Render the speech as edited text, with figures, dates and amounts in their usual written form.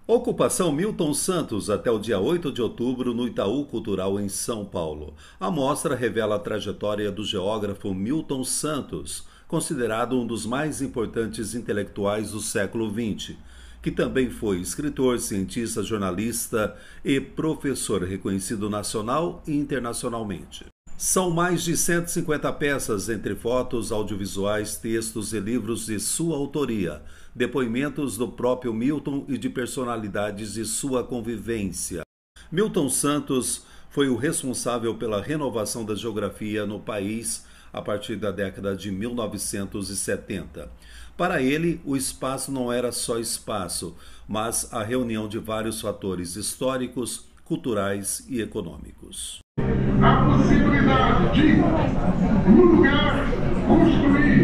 Ocupação Milton Santos até o dia 8 de outubro no Itaú Cultural em São Paulo. A mostra revela a trajetória do geógrafo Milton Santos, considerado um dos mais importantes intelectuais do século XX, que também foi escritor, cientista, jornalista e professor reconhecido nacional e internacionalmente. São mais de 150 peças, entre fotos, audiovisuais, textos e livros de sua autoria, depoimentos do próprio Milton e de personalidades de sua convivência. Milton Santos foi o responsável pela renovação da geografia no país a partir da década de 1970. Para ele, o espaço não era só espaço, mas a reunião de vários fatores históricos, culturais e econômicos. A possibilidade de, no lugar, construir